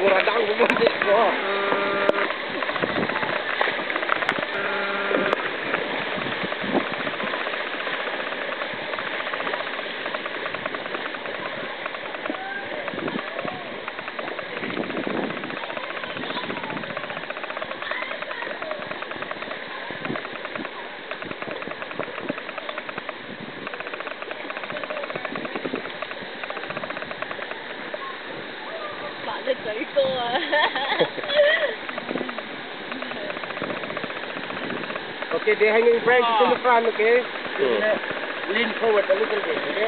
我話等我冇食過。 隻嘴哥啊 Okay, they're hanging branches in the front, okay? Lean forward a little bit, okay?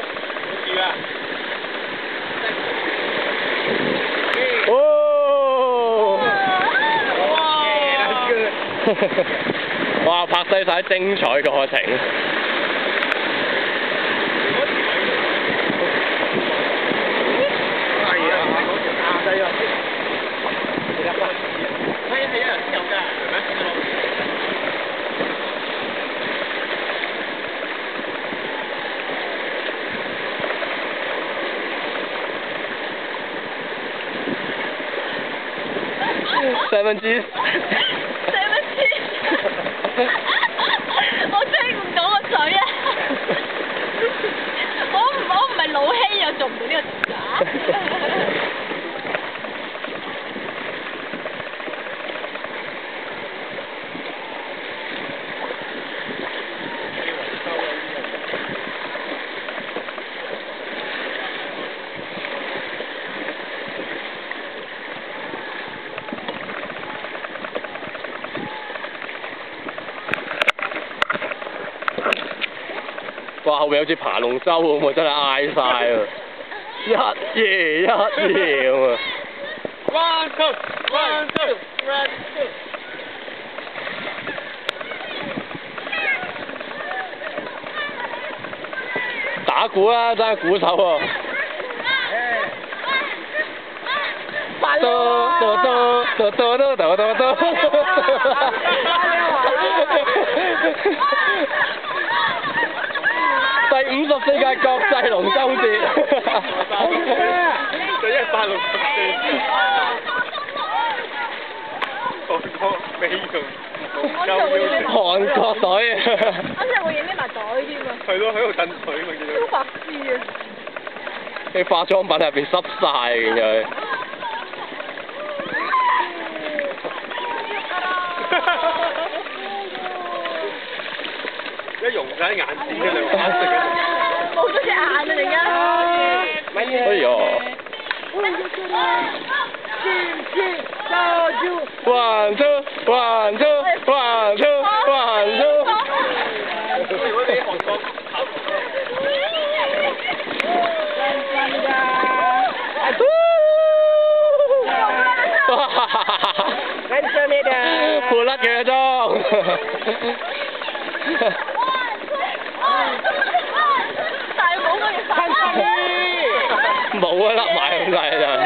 Oh! Okay, that's good. 哇！拍低晒精彩嘅過程。70G 我追唔到個嘴啊！我唔係老希又做唔到呢個動作。 哇！後面好似爬龍舟咁喎，真係嗌晒啊！一夜咁啊 One, two, one, two, one, two. 打鼓啦，真係鼓手喎！第54屆國際龍舟節， 第164，韓國美容韓國隊。 啱先會影埋袋添啊！ 係咯，喺度震水嘛，見到。 超白痴啊！ 啲化妝品入邊濕晒，見佢。 一溶晒眼線嘅兩眼色嘅。 冇咗隻眼啊！突然間。 哎呀！One two one two one two one two。 如果你喺韓國潑甩佢嘅妝。 大帽嗰件衫。 冇啊，甩埋咁滯就。